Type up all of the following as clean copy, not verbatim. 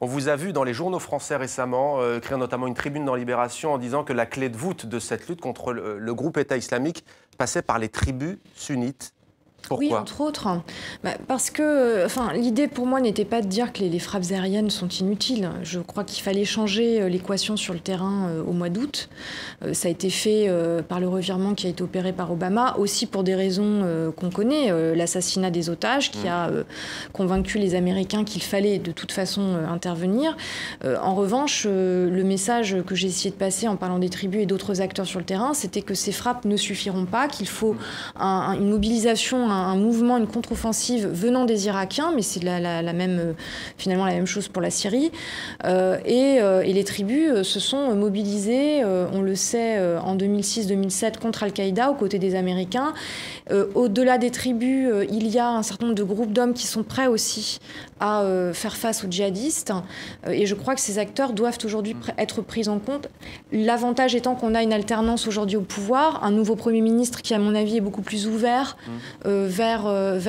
On vous a vu dans les journaux français récemment, écrire notamment une tribune dans Libération en disant que la clé de voûte de cette lutte contre le groupe État islamique passait par les tribus sunnites. Pourquoi ? Oui, entre autres. Parce que l'idée pour moi n'était pas de dire que les frappes aériennes sont inutiles. Je crois qu'il fallait changer l'équation sur le terrain au mois d'août. Ça a été fait par le revirement qui a été opéré par Obama, aussi pour des raisons qu'on connaît, l'assassinat des otages qui a convaincu les Américains qu'il fallait de toute façon intervenir. En revanche, le message que j'ai essayé de passer en parlant des tribus et d'autres acteurs sur le terrain, c'était que ces frappes ne suffiront pas, qu'il faut une mobilisation, un mouvement, une contre-offensive venant des Irakiens, mais c'est finalement la même chose pour la Syrie. Et les tribus se sont mobilisées, on le sait, en 2006-2007 contre Al-Qaïda aux côtés des Américains. Au-delà des tribus, il y a un certain nombre de groupes d'hommes qui sont prêts aussi à faire face aux djihadistes. Et je crois que ces acteurs doivent aujourd'hui être pris en compte. L'avantage étant qu'on a une alternance aujourd'hui au pouvoir, un nouveau Premier ministre qui, à mon avis, est beaucoup plus ouvert vers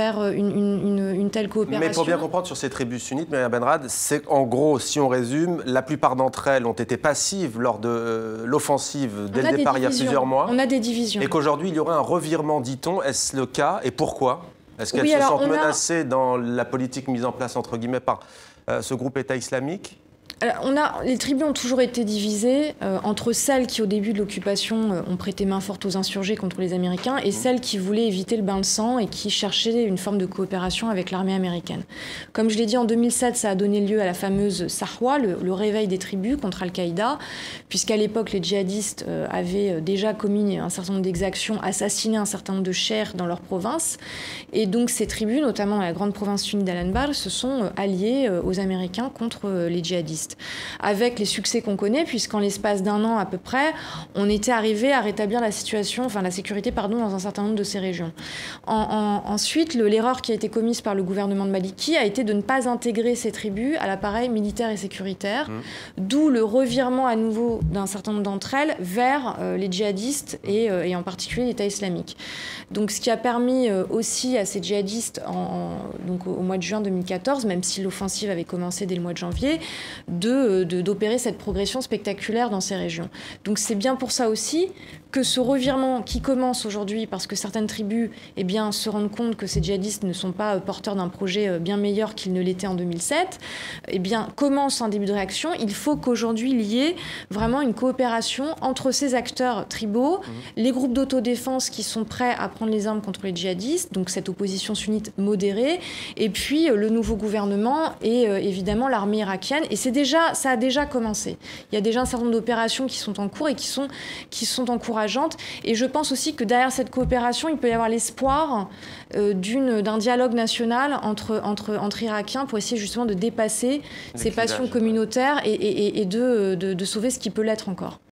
une telle coopération. Mais pour bien comprendre sur ces tribus sunnites, Myriam Benrad, c'est en gros, si on résume, la plupart d'entre elles ont été passives lors de l'offensive dès le départ il y a plusieurs mois. On a des divisions. Et qu'aujourd'hui, il y aurait un revirement, dit-on. Est-ce le cas et pourquoi ? Est-ce qu'elles se sentent menacées dans la politique mise en place, entre guillemets, par ce groupe État islamique ? Les tribus ont toujours été divisées entre celles qui, au début de l'occupation, ont prêté main forte aux insurgés contre les Américains et celles qui voulaient éviter le bain de sang et qui cherchaient une forme de coopération avec l'armée américaine. Comme je l'ai dit, en 2007, ça a donné lieu à la fameuse Sahwa, le réveil des tribus contre Al-Qaïda, puisqu'à l'époque, les djihadistes avaient déjà commis un certain nombre d'exactions, assassiné un certain nombre de cheikhs dans leur province. Et donc, ces tribus, notamment la grande province sunnite d'Al-Anbar, se sont alliées aux Américains contre les djihadistes. Avec les succès qu'on connaît, puisqu'en l'espace d'un an à peu près, on était arrivé à rétablir la sécurité dans un certain nombre de ces régions. Ensuite, l'erreur qui a été commise par le gouvernement de Maliki a été de ne pas intégrer ces tribus à l'appareil militaire et sécuritaire, d'où le revirement à nouveau d'un certain nombre d'entre elles vers les djihadistes et en particulier l'État islamique. Donc, ce qui a permis aussi à ces djihadistes, au mois de juin 2014, même si l'offensive avait commencé dès le mois de janvier, d'opérer cette progression spectaculaire dans ces régions. Donc c'est bien pour ça aussi que ce revirement qui commence aujourd'hui, parce que certaines tribus se rendent compte que ces djihadistes ne sont pas porteurs d'un projet bien meilleur qu'ils ne l'étaient en 2007, commence en début de réaction. Il faut qu'aujourd'hui il y ait vraiment une coopération entre ces acteurs tribaux, les groupes d'autodéfense qui sont prêts à prendre les armes contre les djihadistes, donc cette opposition sunnite modérée, et puis le nouveau gouvernement et évidemment l'armée irakienne. Et ça a déjà commencé. Il y a déjà un certain nombre d'opérations qui sont en cours et qui sont encourageantes. Et je pense aussi que derrière cette coopération, il peut y avoir l'espoir d'un dialogue national entre Irakiens pour essayer justement de dépasser ces passions communautaires et de sauver ce qui peut l'être encore.